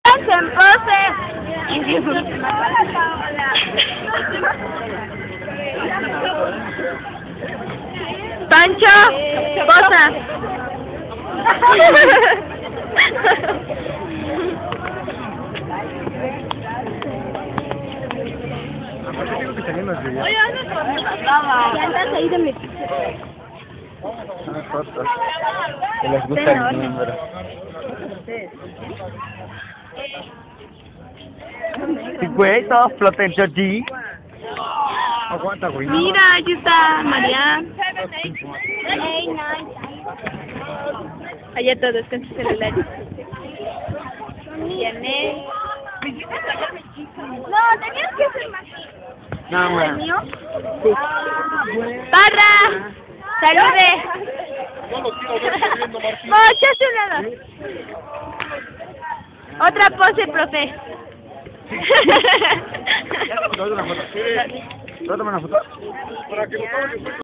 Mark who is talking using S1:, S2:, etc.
S1: Pónganse en pose. Pancho, posa. Ya andas ahí de mi...
S2: Unas fotos. Que les gusta el número. Sí, güey, todos floten, Georgie. Aguanta, güey.
S1: Mira, aquí está María. Allá todos con sus celulares. Viene. No, tenías que hacer más.
S2: No, man.
S1: ¿Mío? Sí. ¡Parra! ¡Salude! ¡Muchas gracias! Otra pose, profe.
S2: ¿Tómate una foto? ¿Tómate una foto? Para que lo tomen.